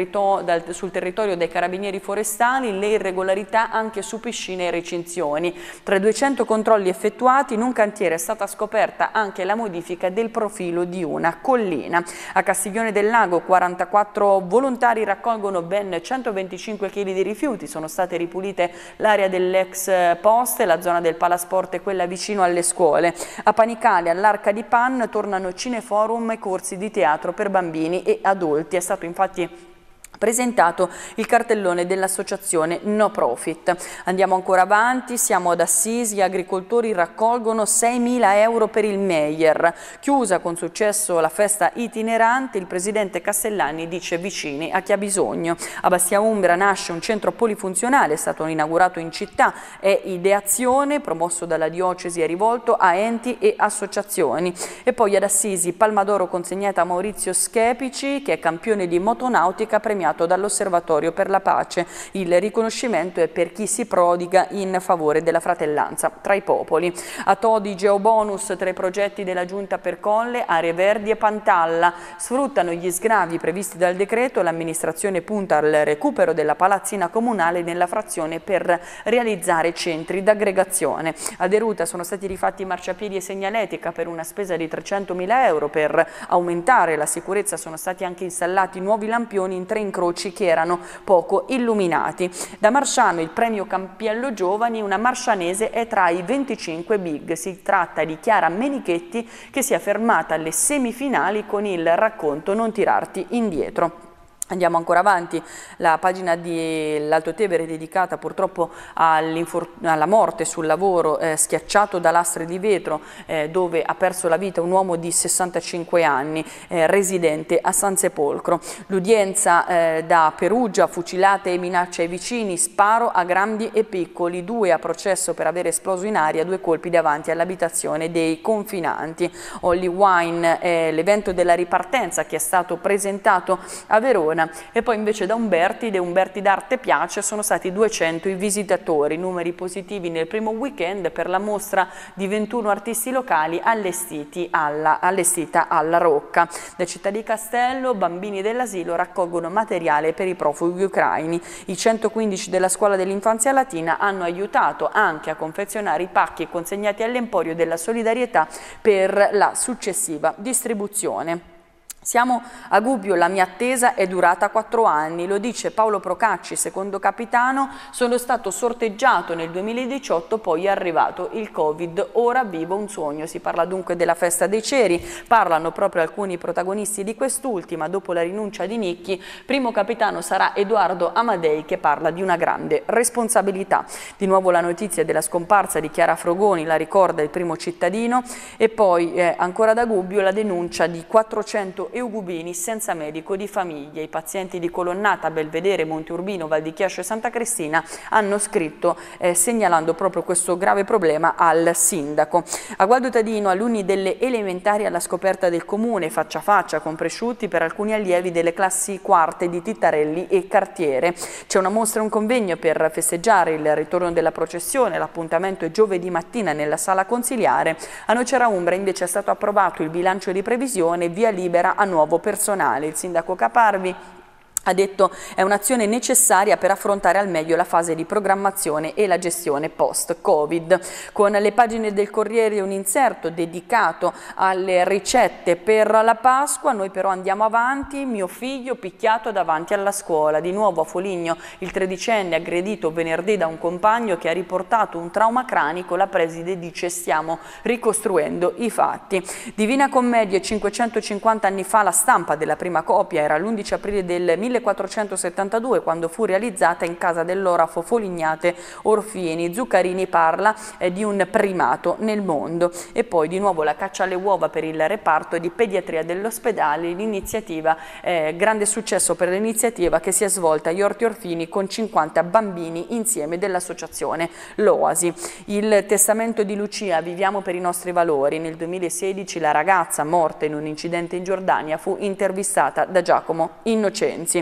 sul territorio dei carabinieri forestali, le irregolarità anche su piscine e recinzioni. Tra i 200 controlli effettuati in un cantiere è stata scoperta anche la modifica del profilo di una collina. A Castiglione del Lago 44 volontari raccolgono ben 125 kg di rifiuti, sono state ripulite l'area dell'ex poste, la zona del Palasport e quella vicino alle scuole. A Panicale, all'Arca di Pan, tornano cineforum e corsi di teatro per bambini e adulti. È stato infatti presentato il cartellone dell'associazione No Profit. Andiamo ancora avanti, siamo ad Assisi, gli agricoltori raccolgono 6.000 euro per il Meyer. Chiusa con successo la festa itinerante, il presidente Castellani dice vicini a chi ha bisogno. A Bastia Umbra nasce un centro polifunzionale, è stato inaugurato in città, è Ideazione, promosso dalla diocesi e rivolto a enti e associazioni. E poi ad Assisi, Palma d'Oro consegnata a Maurizio Schepici, che è campione di motonautica premiato dall'Osservatorio per la Pace. Il riconoscimento è per chi si prodiga in favore della fratellanza tra i popoli. A Todi, geobonus tra i progetti della Giunta per Colle, aree verdi e Pantalla. Sfruttano gli sgravi previsti dal decreto, l'amministrazione punta al recupero della palazzina comunale nella frazione per realizzare centri d'aggregazione. A Deruta sono stati rifatti marciapiedi e segnaletica per una spesa di 300.000 euro. Per aumentare la sicurezza sono stati anche installati nuovi lampioni in 3 incroci che erano poco illuminati. Da Marsciano il premio Campiello Giovani, una marscianese è tra i 25 big. Si tratta di Chiara Menichetti, che si è fermata alle semifinali con il racconto Non tirarti indietro. Andiamo ancora avanti, la pagina dell'Alto Tevere è dedicata purtroppo alla morte sul lavoro, schiacciato da lastre di vetro, dove ha perso la vita un uomo di 65 anni, residente a San Sepolcro. L'udienza da Perugia, fucilate e minacce ai vicini, sparo a grandi e piccoli, 2 a processo per aver esploso in aria 2 colpi davanti all'abitazione dei confinanti. Holy Wine è l'evento della ripartenza che è stato presentato a Verona. E poi invece da Umberti d'Arte Piace sono stati 200 i visitatori, numeri positivi nel primo weekend per la mostra di 21 artisti locali allestita alla Rocca. Da Città di Castello, bambini dell'asilo raccolgono materiale per i profughi ucraini. I 115 della Scuola dell'Infanzia Latina hanno aiutato anche a confezionare i pacchi consegnati all'Emporio della Solidarietà per la successiva distribuzione. Siamo a Gubbio, la mia attesa è durata 4 anni, lo dice Paolo Procacci, secondo capitano. Sono stato sorteggiato nel 2018, poi è arrivato il Covid, ora vivo un sogno. Si parla dunque della festa dei ceri, parlano proprio alcuni protagonisti di quest'ultima. Dopo la rinuncia di Nicchi, primo capitano sarà Edoardo Amadei, che parla di una grande responsabilità. Di nuovo la notizia della scomparsa di Chiara Frogoni, la ricorda il Primo Cittadino. E poi ancora da Gubbio la denuncia di 400 Eugubini senza medico di famiglia. I pazienti di Colonnata, Belvedere, Monte Urbino, Val di Chiasso e Santa Cristina hanno scritto segnalando proprio questo grave problema al sindaco. A Gualdo Tadino, alunni delle elementari alla scoperta del comune, faccia a faccia con prosciutti per alcuni allievi delle classi quarte di Tittarelli e Cartiere. C'è una mostra e un convegno per festeggiare il ritorno della processione. L'appuntamento è giovedì mattina nella sala consiliare. A Nocera Umbra invece è stato approvato il bilancio di previsione, via libera a nuovo personale. Il sindaco Caparvi ha detto è un'azione necessaria per affrontare al meglio la fase di programmazione e la gestione post-Covid. Con le pagine del Corriere un inserto dedicato alle ricette per la Pasqua. Noi però andiamo avanti. Mio figlio picchiato davanti alla scuola. Di nuovo a Foligno il 13enne aggredito venerdì da un compagno che ha riportato un trauma cranico. La preside dice stiamo ricostruendo i fatti. Divina Commedia, 550 anni fa la stampa della prima copia era l'11 aprile del 1472 quando fu realizzata in casa dell'orafo Folignate Orfini. Zuccarini parla di un primato nel mondo. E poi di nuovo la caccia alle uova per il reparto di pediatria dell'ospedale. L'iniziativa, grande successo per l'iniziativa che si è svolta agli Orti Orfini con 50 bambini insieme dell'associazione L'Oasi. Il testamento di Lucia, viviamo per i nostri valori. Nel 2016 la ragazza morta in un incidente in Giordania fu intervistata da Giacomo Innocenzi.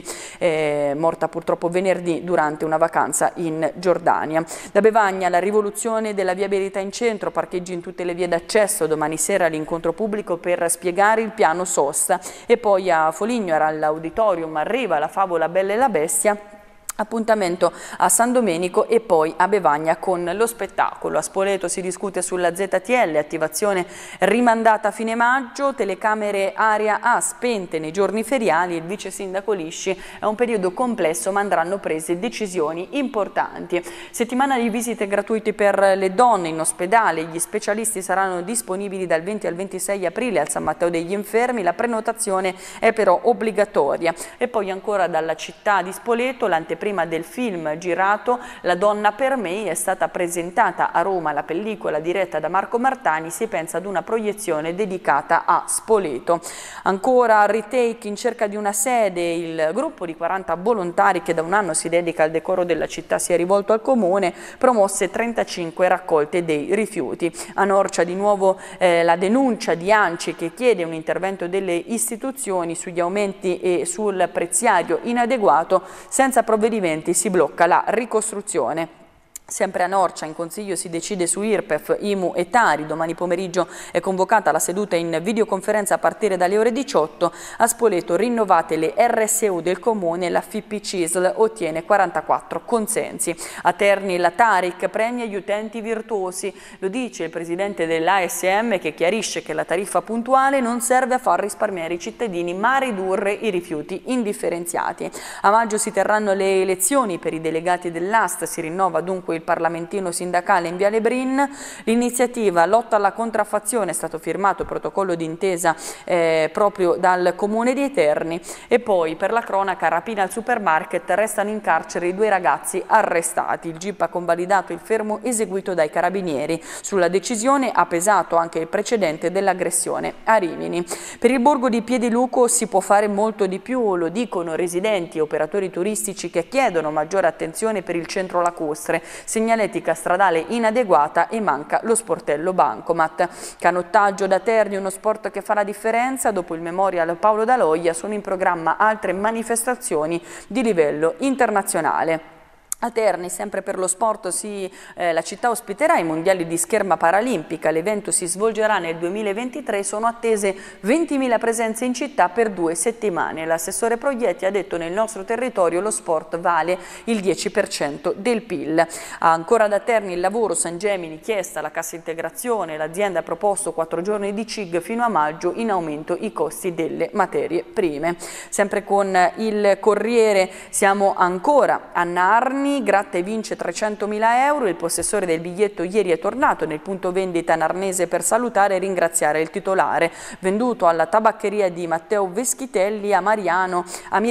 Morta purtroppo venerdì durante una vacanza in Giordania. Da Bevagna la rivoluzione della viabilità in centro, parcheggi in tutte le vie d'accesso, domani sera l'incontro pubblico per spiegare il piano sosta. E poi a Foligno era all'auditorium, arriva la favola Bella e la Bestia. Appuntamento a San Domenico e poi a Bevagna con lo spettacolo. A Spoleto si discute sulla ZTL, attivazione rimandata a fine maggio, telecamere area A spente nei giorni feriali. Il vice sindaco Lisci è un periodo complesso ma andranno prese decisioni importanti. Settimana di visite gratuite per le donne in ospedale, gli specialisti saranno disponibili dal 20 al 26 aprile al San Matteo degli Infermi, la prenotazione è però obbligatoria. E poi ancora dalla città di Spoleto l'anteprima del film girato La donna per me è stata presentata a Roma. La pellicola diretta da Marco Martani, si pensa ad una proiezione dedicata a Spoleto. Ancora retake in cerca di una sede, il gruppo di 40 volontari che da un anno si dedica al decoro della città si è rivolto al comune, promosse 35 raccolte dei rifiuti. A Norcia di nuovo la denuncia di ANCI che chiede un intervento delle istituzioni sugli aumenti e sul preziario inadeguato. Senza provvedimenti si blocca la ricostruzione. Sempre a Norcia in consiglio si decide su IRPEF, IMU e Tari. Domani pomeriggio è convocata la seduta in videoconferenza a partire dalle ore 18. A Spoleto rinnovate le RSU del comune, la FIP CISL ottiene 44 consensi. A Terni la Taric premia gli utenti virtuosi. Lo dice il presidente dell'ASM che chiarisce che la tariffa puntuale non serve a far risparmiare i cittadini ma a ridurre i rifiuti indifferenziati. A maggio si terranno le elezioni per i delegati dell'AST, si rinnova dunque il parlamentino sindacale in Viale Brin. L'iniziativa lotta alla contraffazione è stato firmato protocollo d'intesa proprio dal comune di Terni. E poi per la cronaca rapina al supermarket, restano in carcere i 2 ragazzi arrestati. Il GIP ha convalidato il fermo eseguito dai carabinieri. Sulla decisione ha pesato anche il precedente dell'aggressione a Rimini. Per il borgo di Piediluco si può fare molto di più, lo dicono residenti e operatori turistici che chiedono maggiore attenzione per il centro lacustre. Segnaletica stradale inadeguata e manca lo sportello bancomat. Canottaggio da Terni, uno sport che fa la differenza. Dopo il Memorial Paolo Daloia sono in programma altre manifestazioni di livello internazionale. A Terni, sempre per lo sport, la città ospiterà i mondiali di scherma paralimpica. L'evento si svolgerà nel 2023, sono attese 20.000 presenze in città per 2 settimane. L'assessore Proietti ha detto nel nostro territorio lo sport vale il 10% del PIL. Ancora da Terni il lavoro, San Gemini, chiesta la cassa integrazione, l'azienda ha proposto 4 giorni di CIG fino a maggio, in aumento i costi delle materie prime. Sempre con il Corriere siamo ancora a Narni. Narni, gratta e vince 300.000 euro, il possessore del biglietto ieri è tornato nel punto vendita narnese per salutare e ringraziare il titolare, venduto alla tabaccheria di Matteo Veschitelli a Miriano,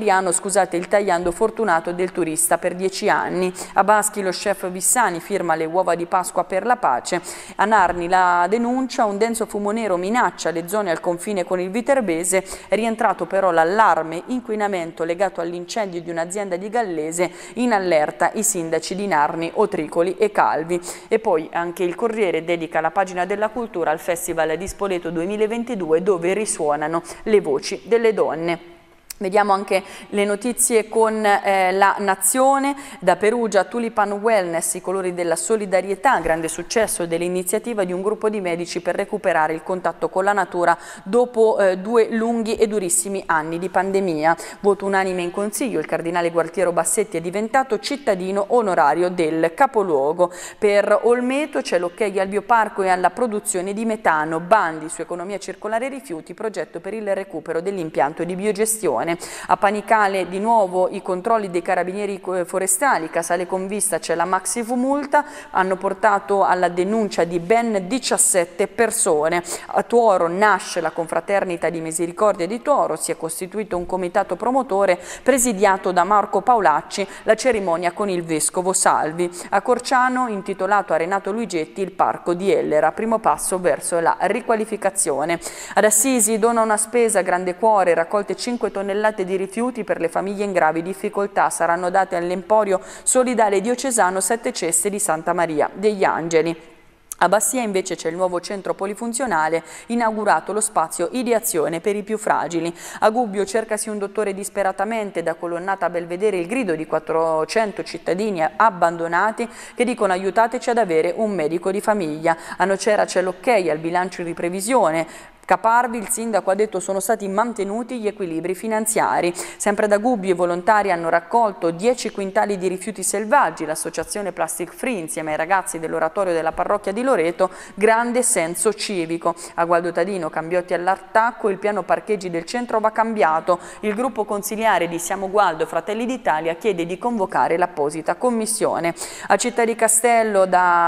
il tagliando fortunato del turista per 10 anni. A Baschi lo chef Vissani firma le uova di Pasqua per la pace. A Narni la denuncia, un denso fumo nero minaccia le zone al confine con il Viterbese, è rientrato però l'allarme inquinamento legato all'incendio di un'azienda di Gallese, in allerta i sindaci di Narni, Otricoli e Calvi. E poi anche il Corriere dedica la pagina della cultura al Festival di Spoleto 2022 dove risuonano le voci delle donne. Vediamo anche le notizie con la Nazione. Da Perugia, Tulipan Wellness, i colori della solidarietà, grande successo dell'iniziativa di un gruppo di medici per recuperare il contatto con la natura dopo 2 lunghi e durissimi anni di pandemia. Voto unanime in Consiglio, il cardinale Gualtiero Bassetti è diventato cittadino onorario del capoluogo. Per Olmeto c'è l'ok al bioparco e alla produzione di metano, bandi su economia circolare e rifiuti, progetto per il recupero dell'impianto di biogestione. A Panicale di nuovo i controlli dei carabinieri forestali, Casale Convista c'è la maxi multa, hanno portato alla denuncia di ben 17 persone. A Tuoro nasce la confraternita di Misericordia di Tuoro, si è costituito un comitato promotore presidiato da Marco Paolacci, la cerimonia con il vescovo Salvi. A Corciano, intitolato a Renato Luigetti, il parco di Ellera, primo passo verso la riqualificazione. Ad Assisi dona una spesa, grande cuore, raccolte 5 tonnellate di rifiuti per le famiglie in gravi difficoltà, saranno date all'Emporio Solidale Diocesano 7 ceste di Santa Maria degli Angeli. A Bassia invece c'è il nuovo centro polifunzionale, inaugurato lo spazio ideazione per i più fragili. A Gubbio cercasi un dottore disperatamente, da Colonnata a Belvedere il grido di 400 cittadini abbandonati che dicono aiutateci ad avere un medico di famiglia. A Nocera c'è l'ok al bilancio di previsione. Caparvi, il sindaco ha detto sono stati mantenuti gli equilibri finanziari. Sempre da Gubbio i volontari hanno raccolto 10 quintali di rifiuti selvaggi, l'associazione Plastic Free insieme ai ragazzi dell'oratorio della parrocchia di Loreto, grande senso civico. A Gualdo Tadino, Cambiotti all'attacco, il piano parcheggi del centro va cambiato. Il gruppo consiliare di Siamo Gualdo Fratelli d'Italia chiede di convocare l'apposita commissione. A Città di Castello,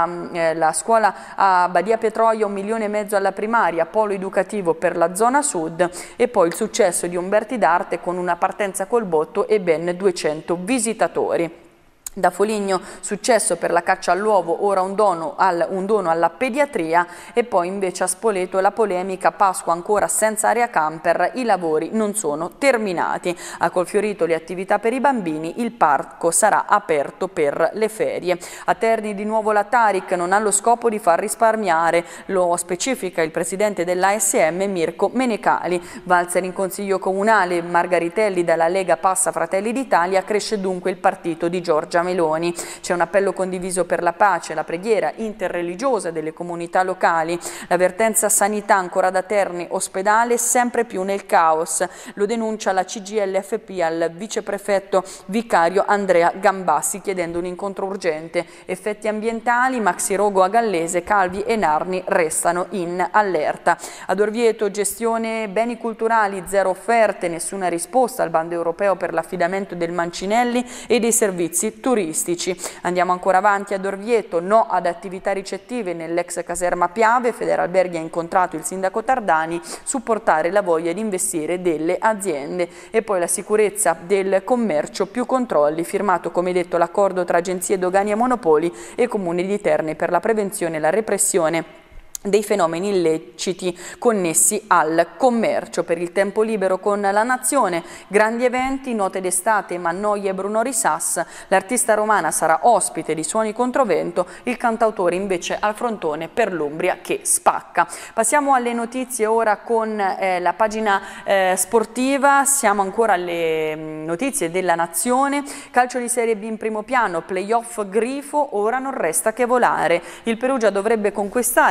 la scuola a Badia Petroia 1,5 milioni alla primaria, polo educativo per la zona sud, e poi il successo di Umberti d'Arte con una partenza col botto e ben 200 visitatori. Da Foligno successo per la caccia all'uovo, ora un dono alla pediatria, e poi invece a Spoleto la polemica Pasqua ancora senza area camper, i lavori non sono terminati. A Colfiorito le attività per i bambini, il parco sarà aperto per le ferie. A Terni di nuovo la Taric non ha lo scopo di far risparmiare, lo specifica il presidente dell'ASM Mirko Menecali. Valzer in consiglio comunale, Margaritelli dalla Lega passa Fratelli d'Italia, cresce dunque il partito di Giorgia Meloni. C'è un appello condiviso per la pace, la preghiera interreligiosa delle comunità locali, l'avvertenza sanità ancora da Terni, ospedale sempre più nel caos, lo denuncia la CGLFP al viceprefetto vicario Andrea Gambassi chiedendo un incontro urgente. Effetti ambientali, Maxi Rogo a Gallese, Calvi e Narni restano in allerta. Ad Orvieto gestione beni culturali, 0 offerte, nessuna risposta al bando europeo per l'affidamento del Mancinelli e dei servizi turistici. Andiamo ancora avanti ad Orvieto, no ad attività ricettive nell'ex caserma Piave, Federalberghi ha incontrato il sindaco Tardani, supportare la voglia di investire delle aziende. E poi la sicurezza del commercio, più controlli, firmato come detto l'accordo tra agenzie dogani e monopoli e Comune di Terni per la prevenzione e la repressione dei fenomeni illeciti connessi al commercio. Per il tempo libero con la Nazione, grandi eventi, note d'estate Mannoia e Bruno Risas, l'artista romana sarà ospite di Suoni Controvento, il cantautore invece al frontone per l'Umbria che spacca. Passiamo alle notizie ora con la pagina sportiva, siamo ancora alle notizie della Nazione, calcio di Serie B in primo piano, playoff Grifo, ora non resta che volare. Il Perugia dovrebbe conquistare 10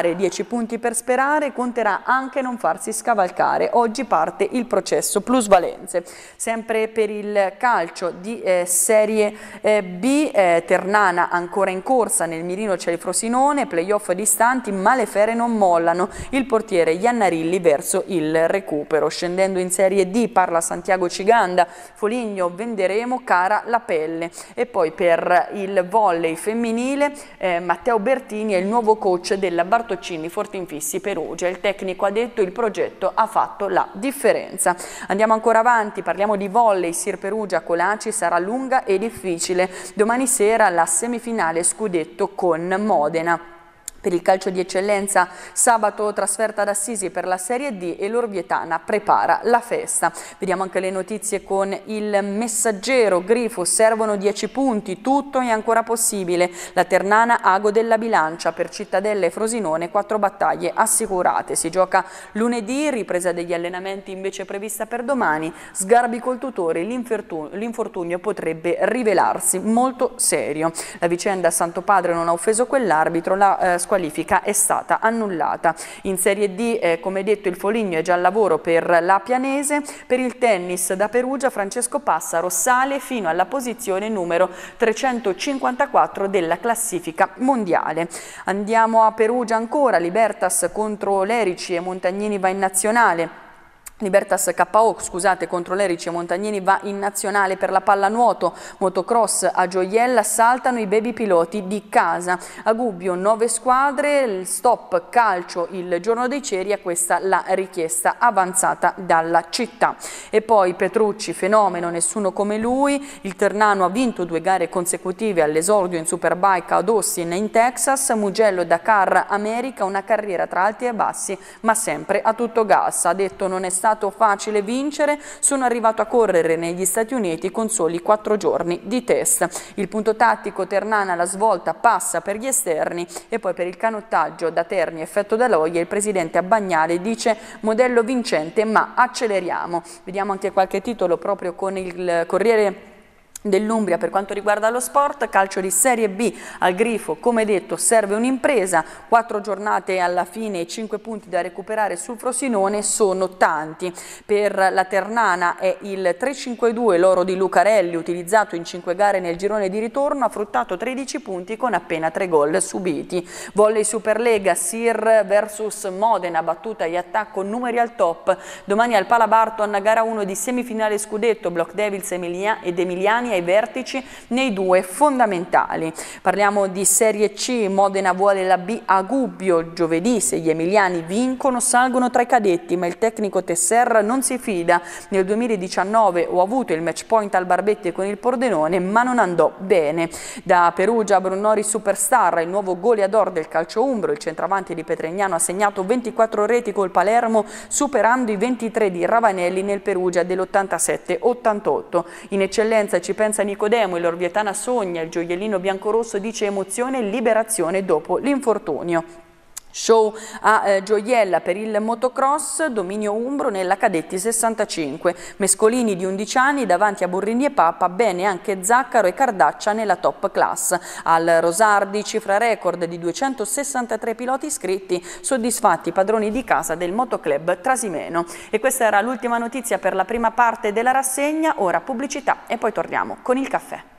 10 punti per sperare, conterà anche non farsi scavalcare. Oggi parte il processo plusvalenze. Sempre per il calcio di Serie B, Ternana ancora in corsa, nel mirino c'è il Frosinone, playoff distanti ma le fere non mollano, il portiere Iannarilli verso il recupero. Scendendo in Serie D parla Santiago Ciganda, Foligno venderemo cara la pelle. E poi per il volley femminile Matteo Bertini è il nuovo coach della Bartoccini Fortinfissi Perugia. Il tecnico ha detto il progetto ha fatto la differenza. Andiamo ancora avanti, parliamo di volley. Sir Perugia Colaci sarà lunga e difficile. Domani sera la semifinale scudetto con Modena. Per il calcio di eccellenza sabato trasferta ad Assisi per la Serie D e l'Orvietana prepara la festa. Vediamo anche le notizie con il Messaggero. Grifo, servono 10 punti, tutto è ancora possibile. La Ternana ago della bilancia, per Cittadella e Frosinone 4 battaglie assicurate. Si gioca lunedì, ripresa degli allenamenti invece prevista per domani. Sgarbi col tutore, l'infortunio potrebbe rivelarsi molto serio. La vicenda Santo Padre non ha offeso quell'arbitro, la qualifica è stata annullata. In Serie D, come detto, il Foligno è già al lavoro per la Pianese. Per il tennis da Perugia, Francesco Passaro sale fino alla posizione numero 354 della classifica mondiale. Andiamo a Perugia ancora, Libertas contro Lerici e Montagnini va in nazionale. Libertas KO, scusate, contro Lerici e Montagnini va in nazionale. Per la pallanuoto, motocross a Gioiella saltano i baby piloti di casa. A Gubbio 9 squadre, il stop calcio il giorno dei ceri, è questa la richiesta avanzata dalla città. E poi Petrucci, fenomeno, nessuno come lui. Il Ternano ha vinto 2 gare consecutive all'esordio in Superbike ad Austin in Texas. Mugello Dakar America, una carriera tra alti e bassi ma sempre a tutto gas. Ha detto non è stato facile vincere, sono arrivato a correre negli Stati Uniti con soli 4 giorni di test. Il punto tattico Ternana, la svolta passa per gli esterni. E poi per il canottaggio da Terni effetto Daloia, il presidente Abbagnale dice modello vincente ma acceleriamo. Vediamo anche qualche titolo proprio con il Corriere dell'Umbria per quanto riguarda lo sport. Calcio di Serie B, al Grifo come detto serve un'impresa, 4 giornate alla fine e 5 punti da recuperare sul Frosinone sono tanti. Per la Ternana è il 3-5-2 l'oro di Lucarelli, utilizzato in 5 gare nel girone di ritorno, ha fruttato 13 punti con appena 3 gol subiti. Volley Superlega, Sir versus Modena, battuta e attacco numeri al top. Domani al Palabarton gara 1 di semifinale scudetto, Block Devils ed Emiliani ai vertici nei 2 fondamentali. Parliamo di Serie C, Modena vuole la B a Gubbio. Giovedì, se gli emiliani vincono, salgono tra i cadetti, ma il tecnico Tesser non si fida. Nel 2019 ho avuto il match point al Barbetti con il Pordenone, ma non andò bene. Da Perugia a Brunori Superstar, il nuovo goleador del calcio umbro, il centravanti di Petregnano ha segnato 24 reti col Palermo, superando i 23 di Ravanelli nel Perugia dell'87-88. In eccellenza ci pensa Nicodemo, l'Orvietana sogna, il gioiellino biancorosso dice emozione e liberazione dopo l'infortunio. Show a Gioiella per il motocross, dominio umbro nella Cadetti 65, Mescolini di 11 anni davanti a Burrini e Papa, bene anche Zaccaro e Cardaccia nella top class. Al Rosardi cifra record di 263 piloti iscritti, soddisfatti padroni di casa del Motoclub Trasimeno. E questa era l'ultima notizia per la prima parte della rassegna, ora pubblicità e poi torniamo con il caffè.